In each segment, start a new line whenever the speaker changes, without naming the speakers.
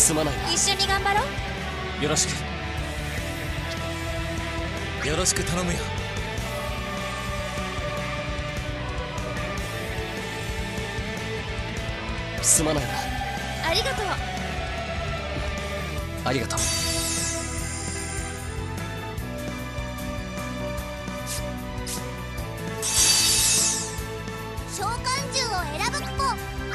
すまないな。
一緒に頑張ろう。
よろしく。よろしく頼むよ。すまないな。
ありがとう。
ありがとう。
召喚獣を選ぶ子。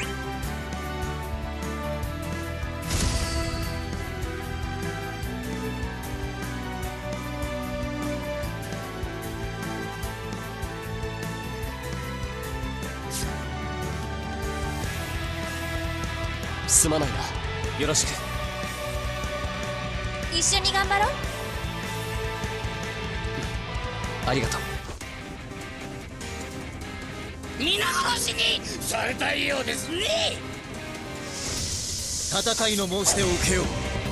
すまないな。よろしく。
一緒に頑張ろう。
ありがとう。
皆殺しにされたいようですね。
戦いの申し出を受けよう。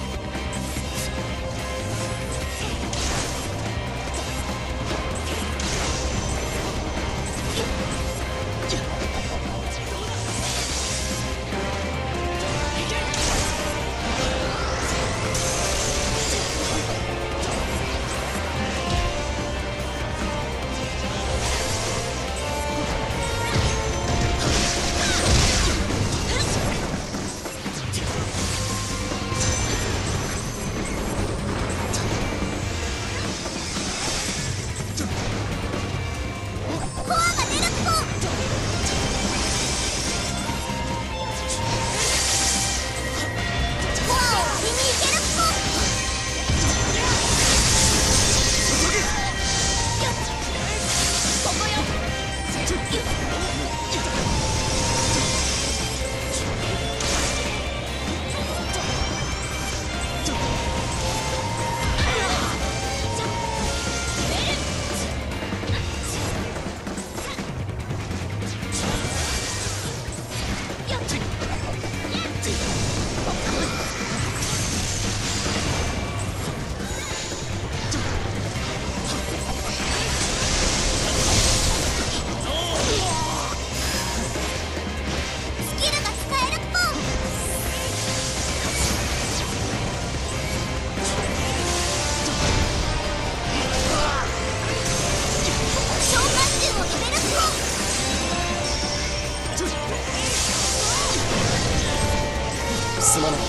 すまない。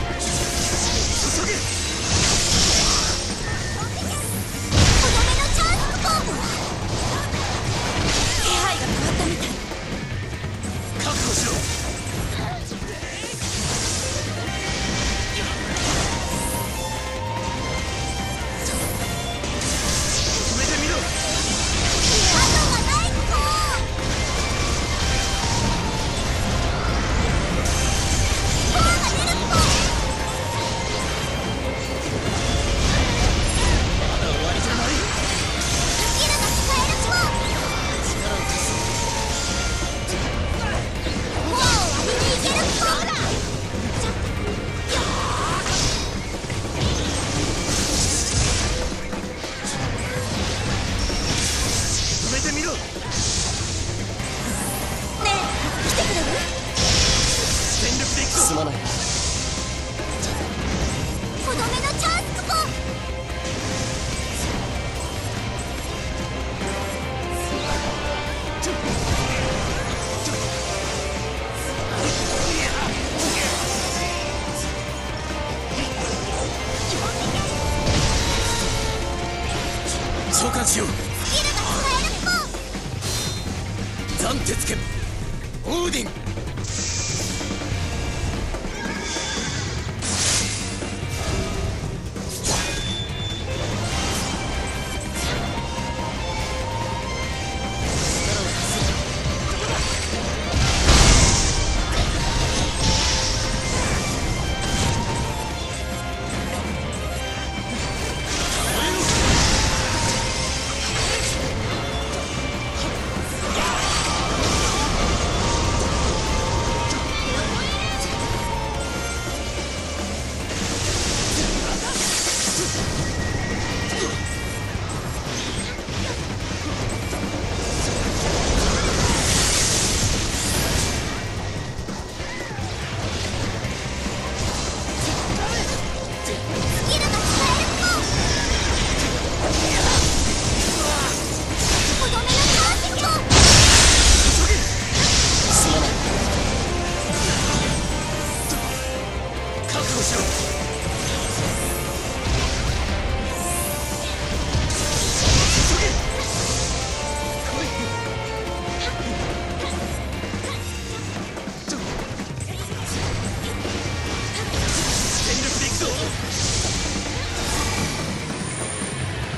すまないな。
とどめのチャンスここ。
召喚しよう。
スキルが使えるっぽ。
斬鉄剣オーディン。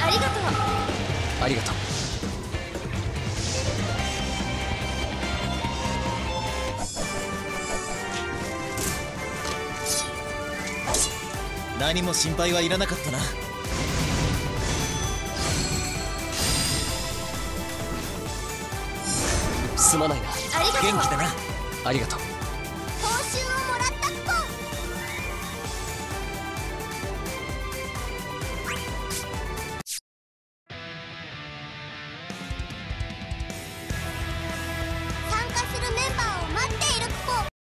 ありがとう。
ありがとう。
何も心配はいらなかったな。
すまないな。
ありがとう。
元気だな。
ありがとう。